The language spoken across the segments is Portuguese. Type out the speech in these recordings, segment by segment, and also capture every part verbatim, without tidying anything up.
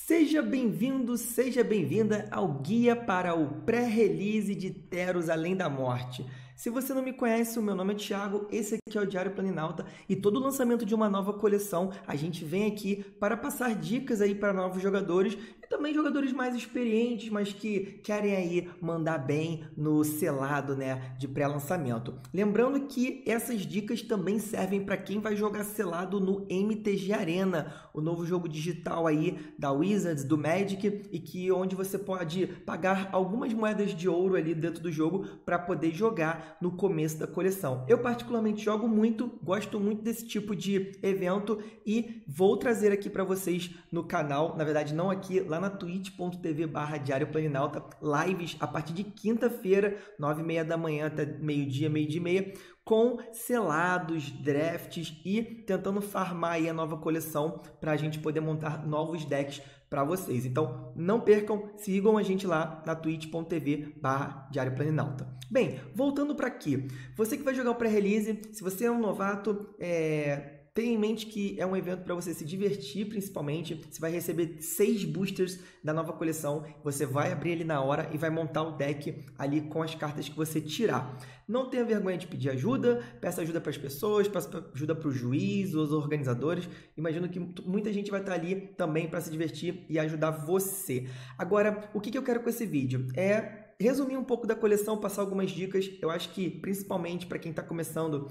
Seja bem-vindo, seja bem-vinda ao Guia para o Pré-Release de Theros Além da Morte. Se você não me conhece, o meu nome é Thiago, esse aqui é o Diário Planinauta e todo lançamento de uma nova coleção a gente vem aqui para passar dicas aí para novos jogadores e também jogadores mais experientes, mas que querem aí mandar bem no selado, né, de pré-lançamento. Lembrando que essas dicas também servem para quem vai jogar selado no M T G Arena, o novo jogo digital aí da Wizards, do Magic, e que onde você pode pagar algumas moedas de ouro ali dentro do jogo para poder jogar no começo da coleção. Eu particularmente jogo muito, gosto muito desse tipo de evento e vou trazer aqui para vocês no canal, na verdade não aqui, lá na twitch ponto tv barra Diário Planinauta, lives a partir de quinta-feira, nove e meia da manhã até meio-dia, meio-dia e meia, com selados, drafts e tentando farmar aí a nova coleção para a gente poder montar novos decks para vocês. Então, não percam, sigam a gente lá na twitch ponto tv barra Diário Planinauta. Bem, voltando para aqui, você que vai jogar o pré-release, se você é um novato, é... tenha em mente que é um evento para você se divertir, principalmente. Você vai receber seis boosters da nova coleção. Você vai abrir ele na hora e vai montar o deck ali com as cartas que você tirar. Não tenha vergonha de pedir ajuda. Peça ajuda para as pessoas, peça ajuda para o juiz, os organizadores. Imagino que muita gente vai estar ali também para se divertir e ajudar você. Agora, o que eu quero com esse vídeo? É resumir um pouco da coleção, passar algumas dicas. Eu acho que, principalmente para quem está começando,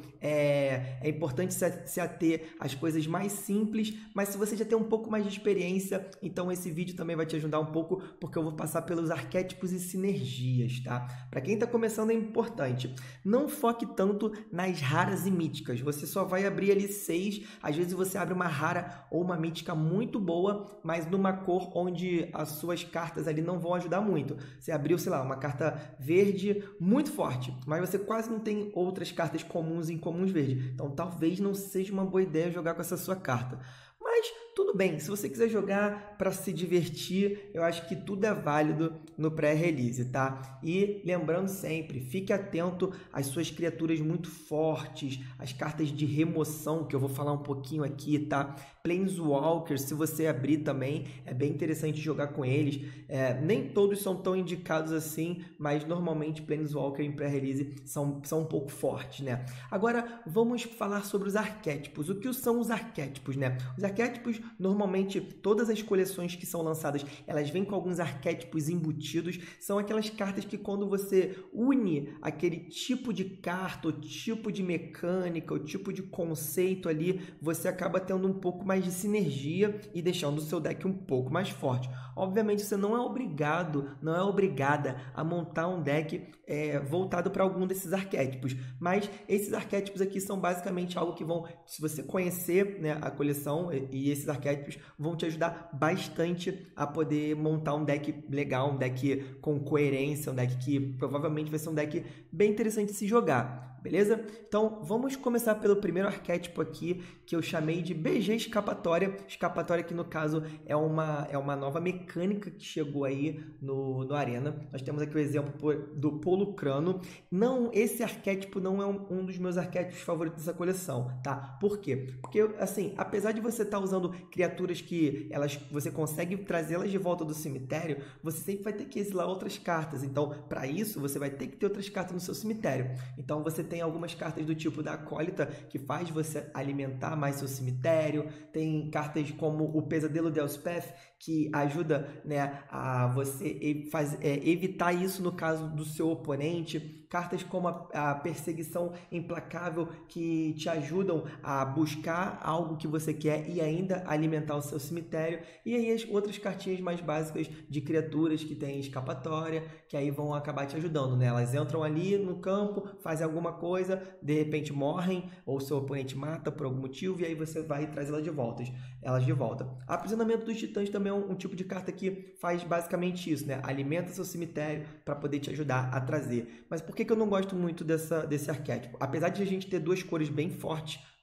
é, é importante se ater às coisas mais simples, mas se você já tem um pouco mais de experiência, então esse vídeo também vai te ajudar um pouco, porque eu vou passar pelos arquétipos e sinergias, tá? Para quem está começando é importante, não foque tanto nas raras e míticas. Você só vai abrir ali seis, às vezes você abre uma rara ou uma mítica muito boa, mas numa cor onde as suas cartas ali não vão ajudar muito. Você abriu, sei lá, uma carta verde muito forte, mas você quase não tem outras cartas comuns em comuns verde. Então talvez não seja uma boa ideia jogar com essa sua carta. Mas tudo bem, se você quiser jogar para se divertir, eu acho que tudo é válido no pré-release, tá? E lembrando sempre, fique atento às suas criaturas muito fortes, as cartas de remoção, que eu vou falar um pouquinho aqui, tá? Planeswalkers, se você abrir também, é bem interessante jogar com eles. É, nem todos são tão indicados assim, mas normalmente Planeswalker em pré-release são, são um pouco fortes, né? Agora, vamos falar sobre os arquétipos. O que são os arquétipos, né? Os arquétipos, normalmente, todas as coleções que são lançadas, elas vêm com alguns arquétipos embutidos. São aquelas cartas que quando você une aquele tipo de carta, o tipo de mecânica, o tipo de conceito ali, você acaba tendo um pouco mais de sinergia e deixando o seu deck um pouco mais forte. Obviamente, você não é obrigado, não é obrigada a montar um deck é, voltado para algum desses arquétipos, mas esses arquétipos aqui são basicamente algo que vão, se você conhecer, né, a coleção e esses arquétipos vão te ajudar bastante a poder montar um deck legal, um deck com coerência, um deck que provavelmente vai ser um deck bem interessante de se jogar. Beleza? Então, vamos começar pelo primeiro arquétipo aqui, que eu chamei de B G Escapatória. Escapatória que, no caso, é uma, é uma nova mecânica que chegou aí no, no Arena. Nós temos aqui o exemplo do Polucrano. Não, esse arquétipo não é um, um dos meus arquétipos favoritos dessa coleção, tá? Por quê? Porque, assim, apesar de você estar usando criaturas que elas, você consegue trazê-las de volta do cemitério, você sempre vai ter que exilar outras cartas. Então, para isso, você vai ter que ter outras cartas no seu cemitério. Então, você tem Tem algumas cartas do tipo da Acólita, que faz você alimentar mais seu cemitério. Tem cartas como o Pesadelo de Elspeth, que ajuda, né, a você faz, é, evitar isso no caso do seu oponente. Cartas como a, a Perseguição Implacável, que te ajudam a buscar algo que você quer e ainda alimentar o seu cemitério. E aí as outras cartinhas mais básicas de criaturas que tem escapatória, que aí vão acabar te ajudando, né? Elas entram ali no campo, fazem alguma coisa, de repente morrem, ou seu oponente mata por algum motivo, e aí você vai trazer elas de volta. Elas de volta. Aprisionamento dos Titãs também é um, um tipo de carta que faz basicamente isso, né? Alimenta seu cemitério para poder te ajudar a trazer. Mas por que que eu não gosto muito dessa, desse arquétipo? Apesar de a gente ter duas cores bem fortes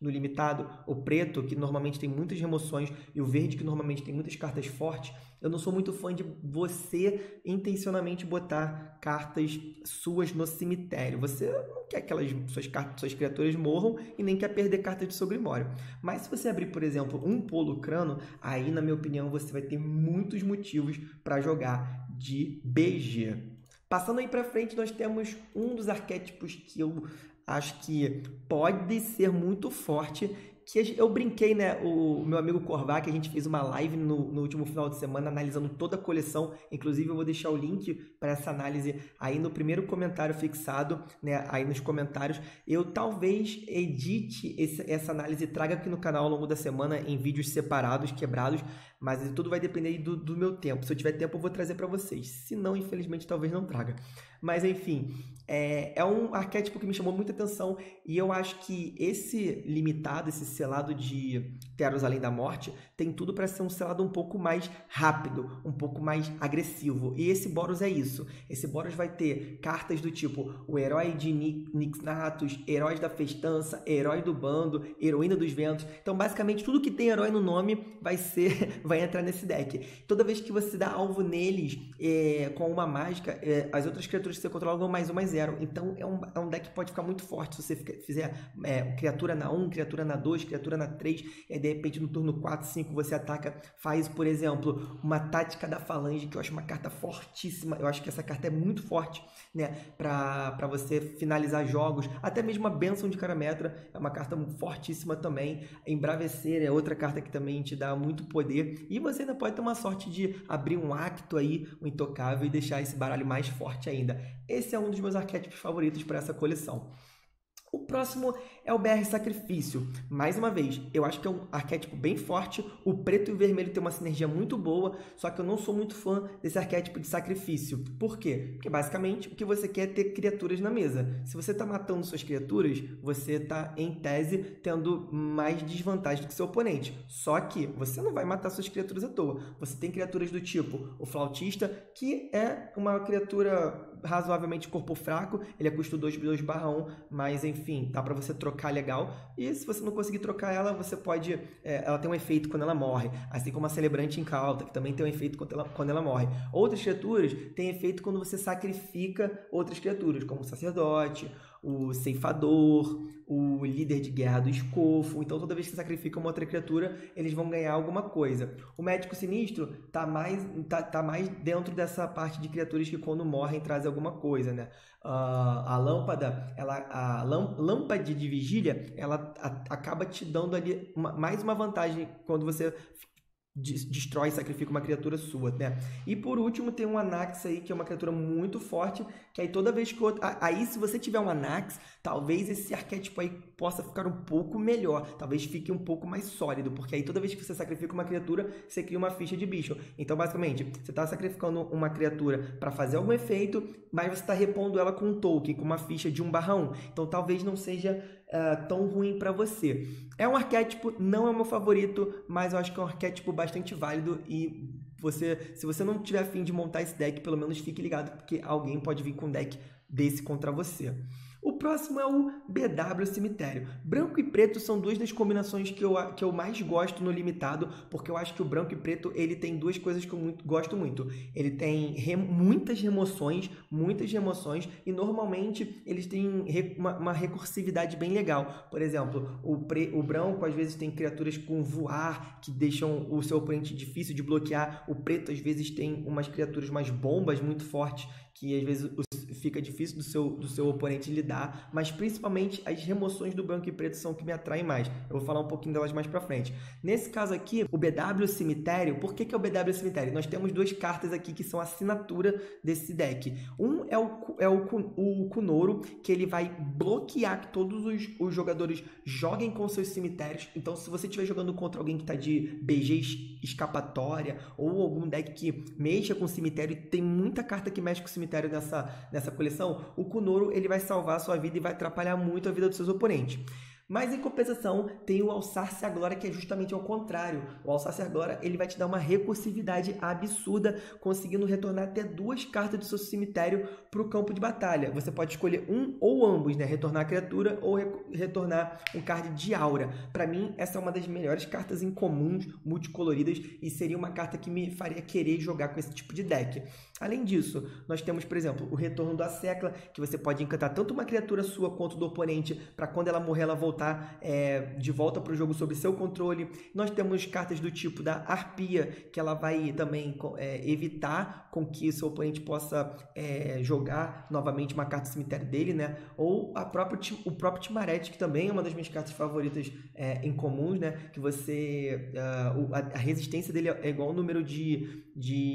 no limitado, o preto, que normalmente tem muitas remoções, e o verde, que normalmente tem muitas cartas fortes, eu não sou muito fã de você intencionalmente botar cartas suas no cemitério. Você não quer que aquelas suas, cartas, suas criaturas morram e nem quer perder cartas de Sobrimório. Mas se você abrir, por exemplo, um Polucrano, aí, na minha opinião, você vai ter muitos motivos para jogar de B G. Passando aí para frente, nós temos um dos arquétipos que eu acho que pode ser muito forte, que eu brinquei, né, o meu amigo Korvac, a gente fez uma live no, no último final de semana analisando toda a coleção, inclusive eu vou deixar o link para essa análise aí no primeiro comentário fixado, né, aí nos comentários. Eu talvez edite esse, essa análise e traga aqui no canal ao longo da semana em vídeos separados, quebrados, mas tudo vai depender do, do meu tempo. Se eu tiver tempo eu vou trazer para vocês, se não, infelizmente, talvez não traga. Mas enfim, é, é um arquétipo que me chamou muita atenção e eu acho que esse limitado, esse selado de Teros Além da Morte, tem tudo para ser um selado um pouco mais rápido, um pouco mais agressivo. E esse Boros é isso. Esse Boros vai ter cartas do tipo o Herói de Nix-Natus, Heróis da Festança, Herói do Bando, Heroína dos Ventos. Então, basicamente, tudo que tem herói no nome vai ser, vai entrar nesse deck. Toda vez que você dá alvo neles é, com uma mágica, é, as outras criaturas que você controla vão mais um, mais zero. Então, é um, é um deck que pode ficar muito forte se você fizer é, criatura na um, criatura na dois, criatura na três, e aí, de repente, no turno quatro, cinco, você ataca, faz, por exemplo, uma Tática da Falange, que eu acho uma carta fortíssima. Eu acho que essa carta é muito forte, né, para você finalizar jogos. Até mesmo a Bênção de Carametra é uma carta fortíssima também. Embravecer é outra carta que também te dá muito poder. E você ainda pode ter uma sorte de abrir um Acto aí, um Intocável, e deixar esse baralho mais forte ainda. Esse é um dos meus arquétipos favoritos para essa coleção. O próximo é o B R Sacrifício. Mais uma vez, eu acho que é um arquétipo bem forte. O preto e o vermelho tem uma sinergia muito boa, só que eu não sou muito fã desse arquétipo de sacrifício. Por quê? Porque basicamente o que você quer é ter criaturas na mesa. Se você está matando suas criaturas, você está, em tese, tendo mais desvantagem do que seu oponente. Só que você não vai matar suas criaturas à toa. Você tem criaturas do tipo o Flautista, que é uma criatura razoavelmente corpo fraco, ele é custo dois barra um, mas enfim, dá para você trocar legal, e se você não conseguir trocar ela, você pode, é, ela tem um efeito quando ela morre, assim como a Celebrante Incauta, que também tem um efeito quando ela, quando ela morre. Outras criaturas têm efeito quando você sacrifica outras criaturas, como o Sacerdote, o Ceifador, o Líder de Guerra do Escofo. Então, toda vez que você sacrifica uma outra criatura, eles vão ganhar alguma coisa. O Médico Sinistro tá mais, tá, tá mais dentro dessa parte de criaturas que, quando morrem, trazem alguma coisa, né? Uh, a lâmpada, ela, a lâmpada de vigília, ela a, acaba te dando ali uma, mais uma vantagem quando você destrói e sacrifica uma criatura sua, né? E por último tem um Anax aí, que é uma criatura muito forte, que aí toda vez que... Outro... Aí se você tiver um Anax, talvez esse arquétipo aí possa ficar um pouco melhor, talvez fique um pouco mais sólido, porque aí toda vez que você sacrifica uma criatura, você cria uma ficha de bicho. Então, basicamente, você está sacrificando uma criatura para fazer algum efeito, mas você está repondo ela com um token, com uma ficha de um barra um. Então, talvez não seja Uh, tão ruim para você. É um arquétipo, não é o meu favorito, mas eu acho que é um arquétipo bastante válido e você, se você não tiver a fim de montar esse deck, pelo menos fique ligado, porque alguém pode vir com um deck desse contra você. O próximo é o B W Cemitério. Branco e preto são duas das combinações que eu, que eu mais gosto no limitado, porque eu acho que o branco e preto ele tem duas coisas que eu muito, gosto muito. Ele tem re, muitas remoções, muitas remoções, e normalmente eles têm re, uma, uma recursividade bem legal. Por exemplo, o, pre, o branco às vezes tem criaturas com voar, que deixam o seu oponente difícil de bloquear. O preto às vezes tem umas criaturas mais bombas muito fortes, que às vezes fica difícil do seu, do seu oponente lidar, mas principalmente as remoções do branco e preto são o que me atraem mais. Eu vou falar um pouquinho delas mais pra frente. Nesse caso aqui, o B W Cemitério, por que que é o B W Cemitério? Nós temos duas cartas aqui que são a assinatura desse deck. Um é o, é o, o Kunoro, que ele vai bloquear que todos os, os jogadores joguem com seus cemitérios. Então, se você estiver jogando contra alguém que está de B G escapatória ou algum deck que mexa com cemitério, e tem muita carta que mexe com cemitério nessa, nessa coleção, o Kunoro ele vai salvar a sua vida e vai atrapalhar muito a vida dos seus oponentes. Mas em compensação, tem o Alçar-se à Glória, que é justamente ao contrário. O Alçar-se à Glória, ele vai te dar uma recursividade absurda, conseguindo retornar até duas cartas do seu cemitério para o campo de batalha. Você pode escolher um ou ambos, né? Retornar a criatura ou re retornar um card de aura. Para mim, essa é uma das melhores cartas incomuns, multicoloridas, e seria uma carta que me faria querer jogar com esse tipo de deck. Além disso, nós temos, por exemplo, o Retorno da Secla, que você pode encantar tanto uma criatura sua quanto do oponente, para quando ela morrer, ela voltar é, de volta para o jogo sob seu controle. Nós temos cartas do tipo da Arpia, que ela vai também é, evitar com que seu oponente possa é, jogar novamente uma carta do cemitério dele, né? Ou a própria, o próprio Timarete, que também é uma das minhas cartas favoritas é, incomuns, né? Que você... Uh, a, a resistência dele é igual ao número de...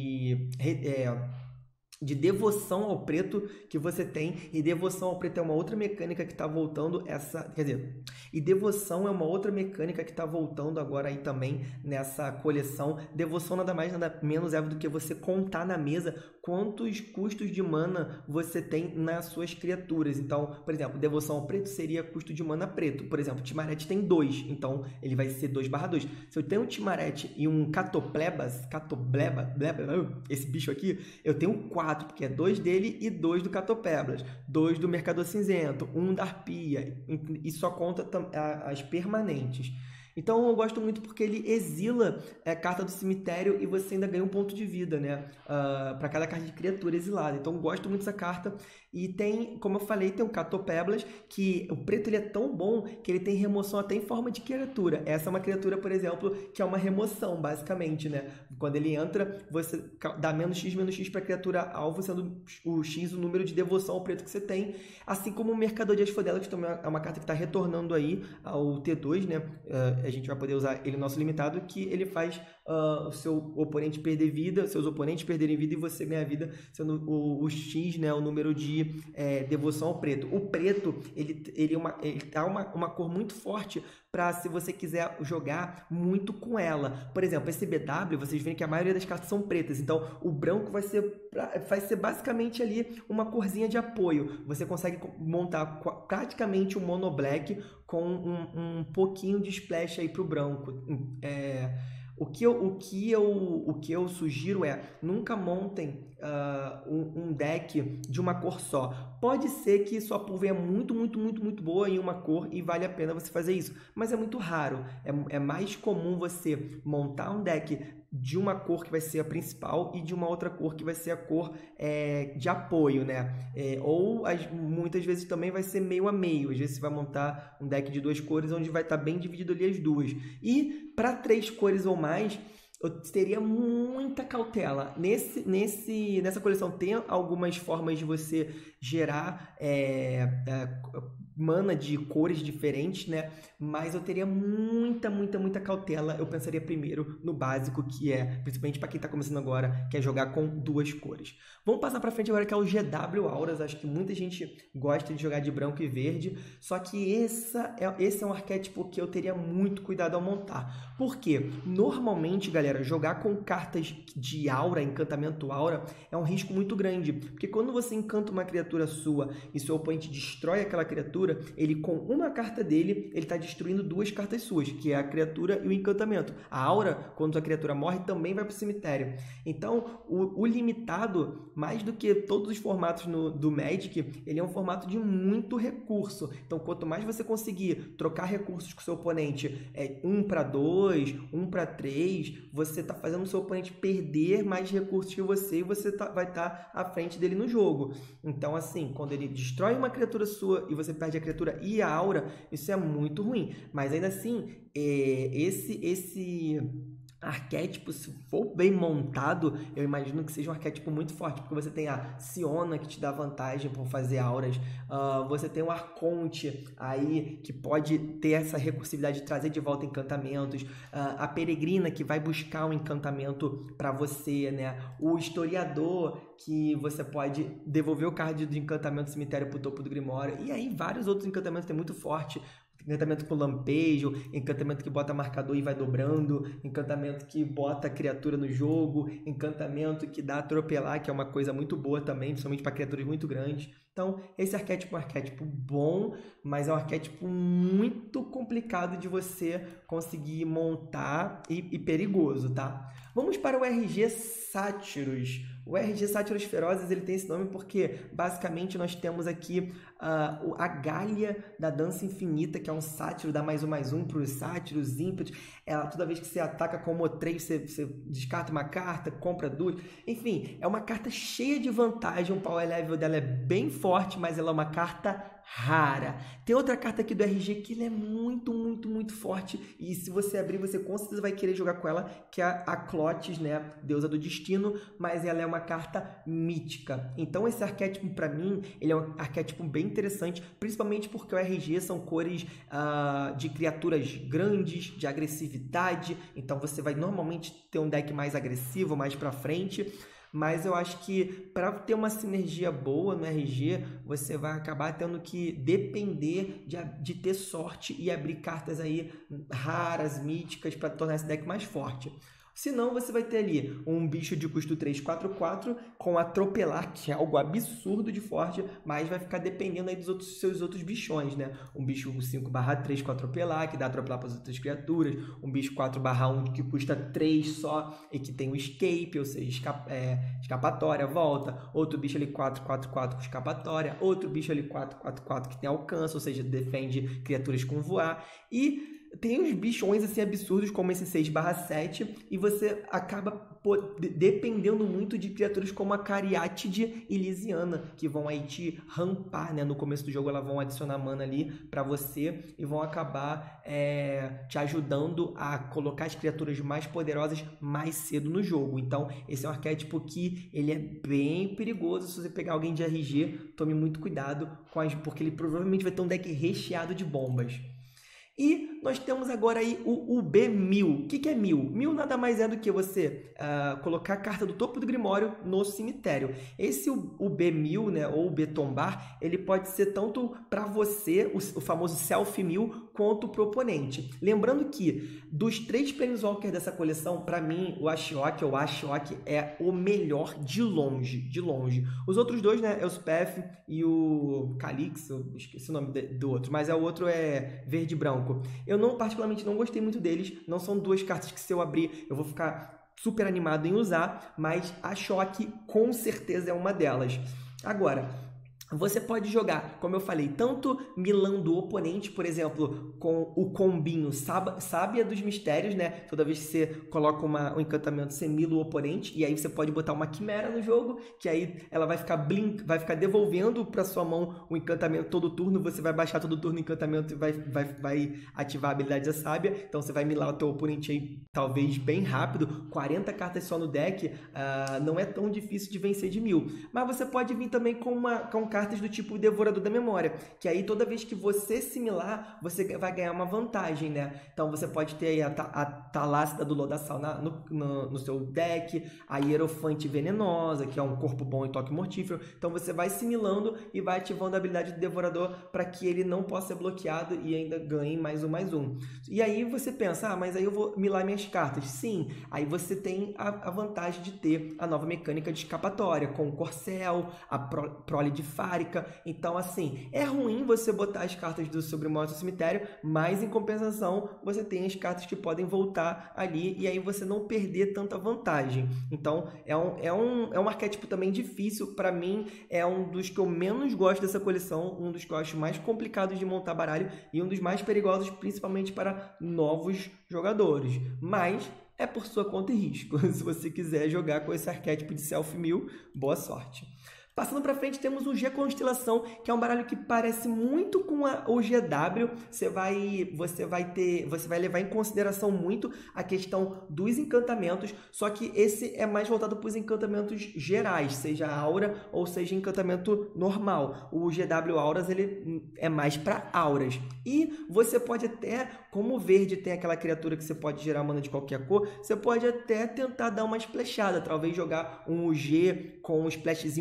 de é, de devoção ao preto que você tem, e devoção ao preto é uma outra mecânica que está voltando essa, quer dizer, e devoção é uma outra mecânica que está voltando agora aí também nessa coleção. Devoção nada mais nada menos é do que você contar na mesa quantos custos de mana você tem nas suas criaturas. Então, por exemplo, devoção ao preto seria custo de mana preto. Por exemplo, o Timarete tem dois, então ele vai ser dois barra dois. Se eu tenho um Timarete e um Catoplebas, Catobleba, bleba, esse bicho aqui, eu tenho quatro, porque é dois dele e dois do Catoplebas, dois do Mercador Cinzento, um da Arpia, e só conta as permanentes. Então eu gosto muito porque ele exila a é, carta do cemitério e você ainda ganha um ponto de vida, né? Uh, para cada carta de criatura exilada. Então eu gosto muito dessa carta. E tem, como eu falei, tem o Catopeblas, que o preto ele é tão bom que ele tem remoção até em forma de criatura. Essa é uma criatura, por exemplo, que é uma remoção, basicamente, né? Quando ele entra, você dá menos X, menos X para a criatura alvo, sendo o X o número de devoção ao preto que você tem. Assim como o Mercador de Asfodela, que também é uma carta que está retornando aí ao T dois, né? Uh, a gente vai poder usar ele no nosso limitado, que ele faz uh, o seu oponente perder vida, seus oponentes perderem vida e você ganhar vida, sendo o, o X, né? O número de É, devoção ao preto. O preto, ele, ele, é uma, ele tá uma, uma cor muito forte para se você quiser jogar muito com ela. Por exemplo, esse B W, vocês veem que a maioria das cartas são pretas, então o branco vai ser, vai ser basicamente ali uma corzinha de apoio. Você consegue montar praticamente um mono black com um, um pouquinho de splash aí pro branco. É... O que, eu, o, que eu, o que eu sugiro é, nunca montem uh, um, um deck de uma cor só. Pode ser que sua pool venha muito, muito, muito, muito boa em uma cor e vale a pena você fazer isso. Mas é muito raro. É, é mais comum você montar um deck de uma cor que vai ser a principal e de uma outra cor que vai ser a cor é, de apoio, né? É, ou as, muitas vezes também vai ser meio a meio. Às vezes você vai montar um deck de duas cores onde vai estar bem dividido ali as duas. E para três cores ou mais, eu teria muita cautela. Nesse, nesse, nessa coleção tem algumas formas de você gerar é, é, mana de cores diferentes, né? Mas eu teria muita, muita, muita cautela. Eu pensaria primeiro no básico, que é, principalmente para quem está começando agora, que é jogar com duas cores. Vamos passar para frente agora, que é o G W Auras. Acho que muita gente gosta de jogar de branco e verde, só que essa é, esse é um arquétipo que eu teria muito cuidado ao montar. Por quê? Normalmente, galera, jogar com cartas de aura, encantamento aura, é um risco muito grande, porque quando você encanta uma criatura sua e seu oponente destrói aquela criatura, ele com uma carta dele, ele está destruindo duas cartas suas, que é a criatura e o encantamento. A aura, quando a criatura morre, também vai para o cemitério. Então, o, o limitado, mais do que todos os formatos no, do Magic, ele é um formato de muito recurso. Então, quanto mais você conseguir trocar recursos com o seu oponente, é um para dois, um para três, você está fazendo o seu oponente perder mais recursos que você e você tá, vai estar tá à frente dele no jogo. Então, assim, quando ele destrói uma criatura sua e você perde a criatura e a aura, isso é muito ruim. Mas ainda assim, é, esse, esse arquétipo, se for bem montado, eu imagino que seja um arquétipo muito forte, porque você tem a Siona, que te dá vantagem por fazer auras, uh, você tem o Arconte aí, que pode ter essa recursividade de trazer de volta encantamentos, uh, a Peregrina, que vai buscar um encantamento para você, né? O Historiador, que você pode devolver o card de encantamento do cemitério para o topo do Grimório, e aí vários outros encantamentos, tem muito forte, encantamento com lampejo, encantamento que bota marcador e vai dobrando, encantamento que bota criatura no jogo, encantamento que dá atropelar, que é uma coisa muito boa também, principalmente para criaturas muito grandes. Então, esse arquétipo é um arquétipo bom, mas é um arquétipo muito complicado de você conseguir montar e, e perigoso, tá? Vamos para o R G Sátiros. O R G Sátiros Ferozes, ele tem esse nome porque, basicamente, nós temos aqui uh, a Galha da Dança Infinita, que é um sátiro, dá mais um, mais um para os sátiros, ímpetos. Ela, toda vez que você ataca com o Motrei, você, você descarta uma carta, compra duas. Enfim, é uma carta cheia de vantagem, o power level dela é bem forte, mas ela é uma carta rara. Tem outra carta aqui do R G que ela é muito, muito, muito forte, e se você abrir, você com certeza vai querer jogar com ela, que é a Clotis, né? Deusa do Destino, mas ela é uma carta mítica. Então esse arquétipo, para mim, ele é um arquétipo bem interessante, principalmente porque o R G são cores uh, de criaturas grandes, de agressividade, então você vai normalmente ter um deck mais agressivo, mais pra frente. Mas eu acho que para ter uma sinergia boa no R G, você vai acabar tendo que depender de, de ter sorte e abrir cartas aí raras, míticas, para tornar esse deck mais forte. Senão, você vai ter ali um bicho de custo três, quatro, quatro com atropelar, que é algo absurdo de forte, mas vai ficar dependendo aí dos outros, seus outros bichões, né? Um bicho cinco barra três com atropelar, que dá atropelar para as outras criaturas. Um bicho quatro barra um que custa três só e que tem o escape, ou seja, escapa, é, escapatória, volta. Outro bicho ali quatro, quatro, quatro com escapatória. Outro bicho ali quatro, quatro, quatro que tem alcance, ou seja, defende criaturas com voar. E tem uns bichões assim absurdos como esse seis barra sete e você acaba dependendo muito de criaturas como a Cariátide e Lisiana, que vão aí te rampar, né? No começo do jogo elas vão adicionar mana ali para você e vão acabar é, te ajudando a colocar as criaturas mais poderosas mais cedo no jogo. Então esse é um arquétipo que ele é bem perigoso. Se você pegar alguém de R G, tome muito cuidado com as, porque ele provavelmente vai ter um deck recheado de bombas. E nós temos agora aí o, o B mil. O que, que é mil? Mil nada mais é do que você uh, colocar a carta do topo do Grimório no cemitério. Esse, o, o B mil, né, ou o B tombar, ele pode ser tanto para você, o, o famoso self mil, quanto para o oponente. Lembrando que, dos três Planeswalkers dessa coleção, para mim, o Ashiok, ou Ashiok, é o melhor de longe, de longe. Os outros dois, né, Elspeth e o Calix, eu esqueci o nome de, do outro, mas é, o outro é verde e branco. Eu não, particularmente, não gostei muito deles. Não são duas cartas que, se eu abrir, eu vou ficar super animado em usar, mas a Choque com certeza é uma delas. Agora, você pode jogar, como eu falei, tanto milando o oponente, por exemplo, com o combinho Sábia dos Mistérios, né? Toda vez que você coloca uma, um encantamento, você mila o oponente, e aí você pode botar uma Quimera no jogo, que aí ela vai ficar blink, vai ficar devolvendo para sua mão o encantamento todo turno, você vai baixar todo turno o encantamento e vai, vai, vai ativar a habilidade da Sábia, então você vai milar o teu oponente aí, talvez bem rápido, quarenta cartas só no deck, uh, não é tão difícil de vencer de mil. Mas você pode vir também com uma com cartas do tipo Devorador da Memória, que aí toda vez que você similar, você vai ganhar uma vantagem, né? Então você pode ter aí a, a Talácida do Lodaçal na, no, no, no seu deck, a Hierofante Venenosa, que é um corpo bom e toque mortífero. Então você vai similando e vai ativando a habilidade do Devorador para que ele não possa ser bloqueado e ainda ganhe mais um, mais um. E aí você pensa, ah, mas aí eu vou milar minhas cartas. Sim, aí você tem a, a vantagem de ter a nova mecânica de escapatória, com o Corcel, a Pro, Prole de Fárica. Então, assim, é ruim você botar as cartas do seu Grimório no cemitério, mas em compensação você tem as cartas que podem voltar ali e aí você não perder tanta vantagem. Então, é um, é um, é um arquétipo também difícil. Para mim, é um dos que eu menos gosto dessa coleção, um dos que eu acho mais complicados de montar baralho e um dos mais perigosos, principalmente para novos jogadores. Mas é por sua conta e risco. Se você quiser jogar com esse arquétipo de Self Mil, boa sorte. Passando para frente, temos o G Constelação, que é um baralho que parece muito com a, o G W. Você vai, você vai ter, você vai levar em consideração muito a questão dos encantamentos, só que esse é mais voltado para os encantamentos gerais, seja aura ou seja encantamento normal. O G W Auras ele é mais para auras. E você pode até, como o verde tem aquela criatura que você pode gerar mana de qualquer cor, você pode até tentar dar uma splashada, talvez jogar um G com um splashzinho para branco,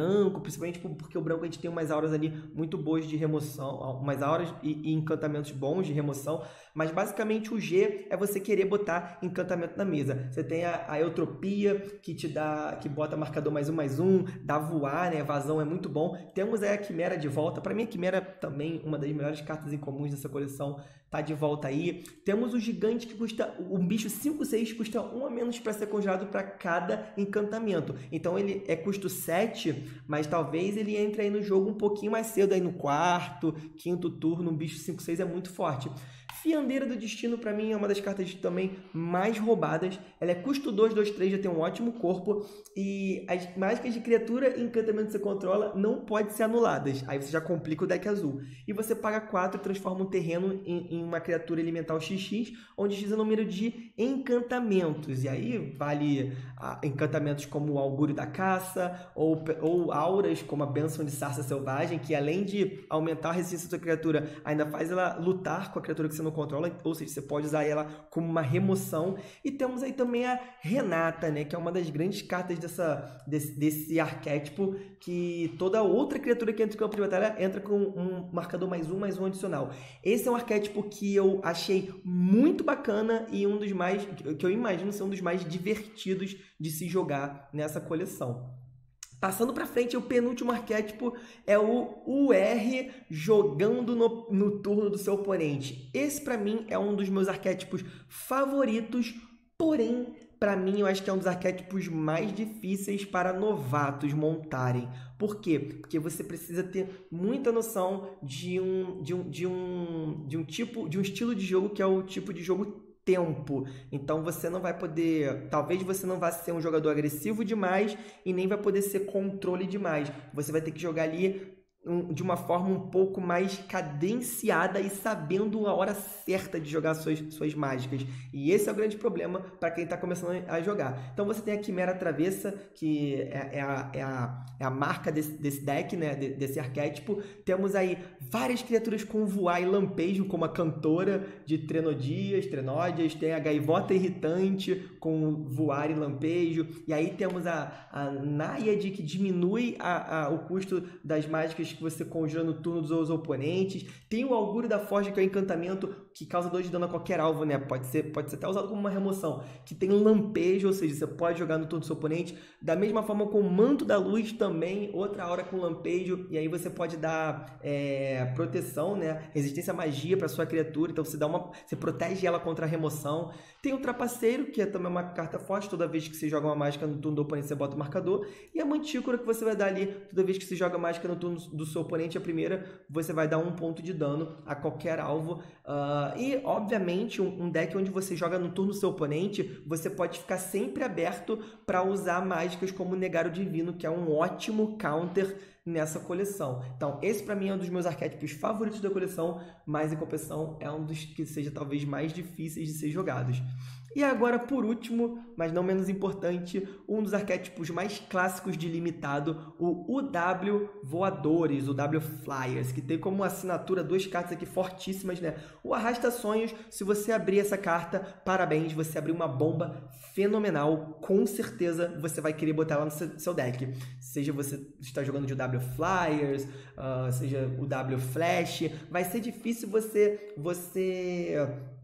branco, principalmente porque o branco a gente tem umas auras ali muito boas de remoção, umas auras e, e encantamentos bons de remoção, mas basicamente o G é você querer botar encantamento na mesa. Você tem a, a Eutropia, que te dá, que bota marcador mais um, mais um, dá voar, né? Evasão é muito bom. Temos aí a Quimera de volta. Para mim a Quimera também uma das melhores cartas incomuns dessa coleção, tá de volta aí. Temos o Gigante, que custa, um bicho cinco seis, custa um a menos para ser congelado para cada encantamento. Então ele é custo sete, mas talvez ele entre aí no jogo um pouquinho mais cedo, aí no quarto, quinto turno. Um bicho cinco seis é muito forte. Fiandeira do Destino, para mim, é uma das cartas também mais roubadas. Ela é custo dois, dois, três, já tem um ótimo corpo. E as mágicas de criatura e encantamento que você controla não podem ser anuladas. Aí você já complica o deck azul. E você paga quatro e transforma um terreno em, em uma criatura elemental xis xis, onde X é o número de encantamentos. E aí vale ah, encantamentos como o Augúrio da Caça, ou, ou auras como a Bênção de Sarça Selvagem, que além de aumentar a resistência da sua criatura, ainda faz ela lutar com a criatura que você não controla, ou seja, você pode usar ela como uma remoção. E temos aí também a Renata, né, que é uma das grandes cartas dessa, desse, desse arquétipo, que toda outra criatura que entra em campo de batalha entra com um marcador mais um, mais um adicional. Esse é um arquétipo que eu achei muito bacana e um dos mais, que eu imagino ser um dos mais divertidos de se jogar nessa coleção. Passando para frente, o penúltimo arquétipo é o U R jogando no, no turno do seu oponente. Esse, para mim, é um dos meus arquétipos favoritos, porém, para mim, eu acho que é um dos arquétipos mais difíceis para novatos montarem. Por quê? Porque você precisa ter muita noção de um, de um, de um, de um tipo, de um estilo de jogo que é o tipo de jogo tempo. Então você não vai poder, talvez você não vá ser um jogador agressivo demais e nem vai poder ser controle demais. Você vai ter que jogar ali um, de uma forma um pouco mais cadenciada e sabendo a hora certa de jogar suas, suas mágicas. E esse é o grande problema para quem está começando a jogar. Então você tem a Quimera Travessa, que é, é, a, é, a, é a marca desse, desse deck, né? De, desse arquétipo. Temos aí várias criaturas com voar e lampejo, como a Cantora de Trenodias, Trenódias. Tem a Gaivota Irritante com voar e lampejo. E aí temos a, a Náiade, que diminui a, a, o custo das mágicas que você congela no turno dos seus oponentes. Tem o Augúrio da Forja, que é um encantamento que causa dois de dano a qualquer alvo, né? Pode ser, pode ser até usado como uma remoção. Que tem lampejo, ou seja, você pode jogar no turno do seu oponente. Da mesma forma com o Manto da Luz também, outra aura com lampejo. E aí você pode dar é, proteção, né? Resistência à magia para sua criatura. Então você, dá uma, você protege ela contra a remoção. Tem o Trapaceiro, que é também uma carta forte. Toda vez que você joga uma mágica no turno do oponente, você bota o marcador. E a Mantícora, que você vai dar ali toda vez que você joga mágica no turno do seu oponente, a primeira, você vai dar um ponto de dano a qualquer alvo. Uh, e, obviamente, um, um deck onde você joga no turno do seu oponente, você pode ficar sempre aberto para usar mágicas como Negar o Divino, que é um ótimo counter nessa coleção. Então, esse para mim é um dos meus arquétipos favoritos da coleção, mas em compensação é um dos que seja talvez mais difíceis de ser jogados. E agora, por último, mas não menos importante, um dos arquétipos mais clássicos de limitado, o U W Voadores, o W Flyers, que tem como assinatura duas cartas aqui fortíssimas, né? O Arrasta Sonhos, se você abrir essa carta, parabéns, você abriu uma bomba fenomenal, com certeza você vai querer botar ela no seu deck. Seja você está jogando de W Flyers, uh, seja o W Flash, vai ser difícil você... você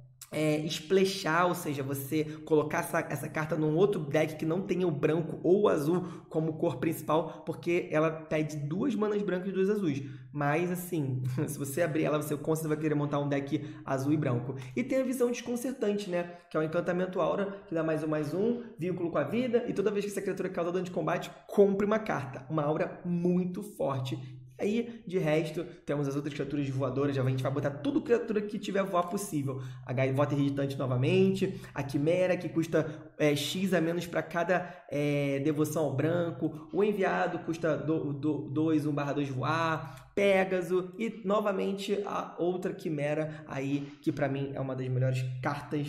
É, splashar, ou seja, você colocar essa, essa carta num outro deck que não tenha o branco ou o azul como cor principal, porque ela pede duas manas brancas e duas azuis. Mas, assim, se você abrir ela, você com certeza vai querer montar um deck azul e branco. E tem a Visão Desconcertante, né? Que é o encantamento aura, que dá mais um, mais um, vínculo com a vida, e toda vez que essa criatura causa dano de combate, compre uma carta. Uma aura muito forte. Aí, de resto, temos as outras criaturas voadoras, já a gente vai botar tudo criatura que tiver voar possível. A Gaivota Irritante novamente, a Quimera, que custa é, X a menos para cada é, devoção ao branco, o Enviado custa dois, um barra dois voar, Pégaso e, novamente, a outra Quimera aí, que para mim é uma das melhores cartas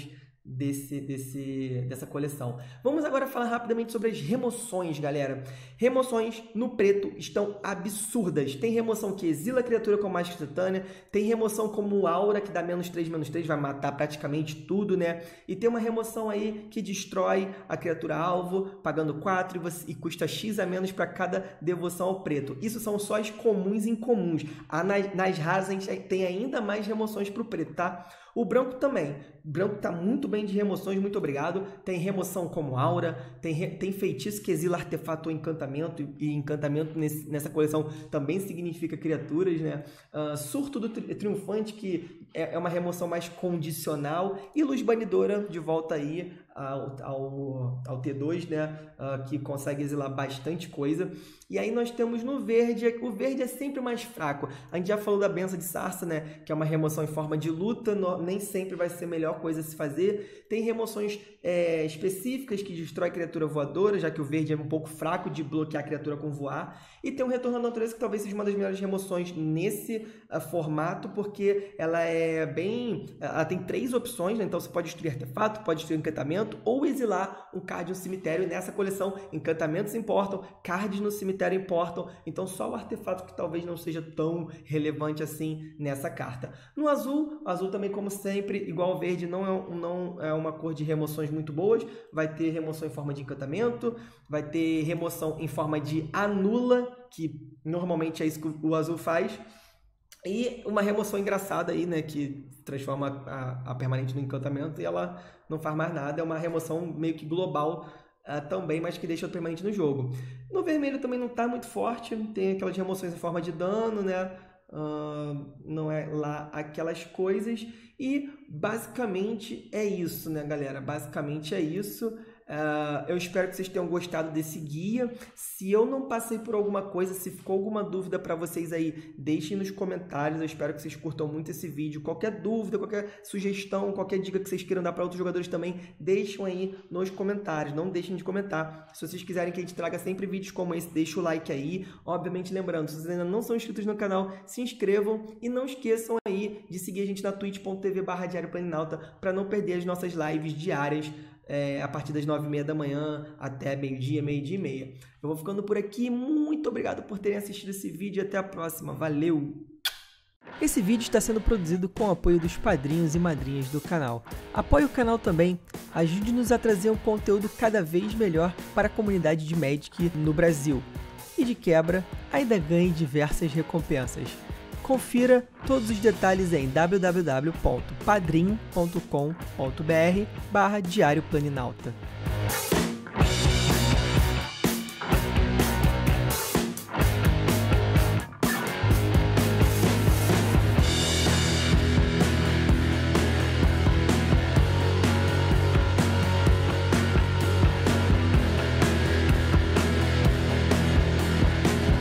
Desse, desse, dessa coleção. Vamos agora falar rapidamente sobre as remoções, galera. Remoções no preto estão absurdas. Tem remoção que exila a criatura com mais instantânea, tem remoção como Aura, que dá menos três, menos três, vai matar praticamente tudo, né? E tem uma remoção aí que destrói a criatura alvo, pagando quatro e, você, e custa X a menos para cada devoção ao preto. Isso são só as comuns e incomuns. Ah, nas, nas raras a gente tem ainda mais remoções para o preto, tá? O branco também. O branco está muito bem de remoções, muito obrigado. Tem remoção como Aura, tem, re... tem feitiço que exila artefato ou encantamento, e encantamento nesse, nessa coleção também significa criaturas, né? Uh, surto do tri... Triunfante, que é, é uma remoção mais condicional, e Luz Banidora de volta aí ao, ao, ao T dois, né? Uh, que consegue exilar bastante coisa. E aí nós temos no verde, o verde é sempre mais fraco. A gente já falou da Benção de Sarça, né? Que é uma remoção em forma de luta, no, nem sempre vai ser a melhor coisa a se fazer. Tem remoções é, específicas que destrói criatura voadora, já que o verde é um pouco fraco de bloquear a criatura com voar. E tem um Retorno à Natureza, que talvez seja uma das melhores remoções nesse uh, formato, porque ela é bem... Ela tem três opções, né? Então você pode destruir artefato, pode destruir encantamento ou exilar um card no cemitério. E nessa coleção, encantamentos importam, cards no cemitério importam, então só o artefato que talvez não seja tão relevante assim nessa carta. No azul, o azul também, como sempre, igual ao verde, não é, não é uma cor de remoções muito boas, vai ter remoção em forma de encantamento, vai ter remoção em forma de anula, que normalmente é isso que o azul faz, e uma remoção engraçada aí, né, que transforma a, a permanente no encantamento e ela não faz mais nada, é uma remoção meio que global Uh, também, mas que deixa o permanente no jogo. No vermelho também não está muito forte, tem aquelas remoções em forma de dano, né? Uh, não é lá aquelas coisas. E basicamente é isso, né, galera? Basicamente é isso. Uh, eu espero que vocês tenham gostado desse guia. Se eu não passei por alguma coisa, se ficou alguma dúvida para vocês aí, deixem nos comentários. Eu espero que vocês curtam muito esse vídeo. Qualquer dúvida, qualquer sugestão, qualquer dica que vocês queiram dar para outros jogadores também, deixem aí nos comentários. Não deixem de comentar. Se vocês quiserem que a gente traga sempre vídeos como esse, deixa o like aí. Obviamente, lembrando, se vocês ainda não são inscritos no canal, se inscrevam e não esqueçam aí de seguir a gente na twitch ponto tv barra Diário Planinauta para não perder as nossas lives diárias. É, a partir das nove e meia da manhã até meio-dia, meio-dia e meia. Eu vou ficando por aqui. Muito obrigado por terem assistido esse vídeo e até a próxima. Valeu! Esse vídeo está sendo produzido com o apoio dos padrinhos e madrinhas do canal. Apoie o canal também, ajude-nos a trazer um conteúdo cada vez melhor para a comunidade de Magic no Brasil. E de quebra, ainda ganhe diversas recompensas. Confira todos os detalhes em w w w ponto padrim ponto com ponto br barra Diário Planinauta.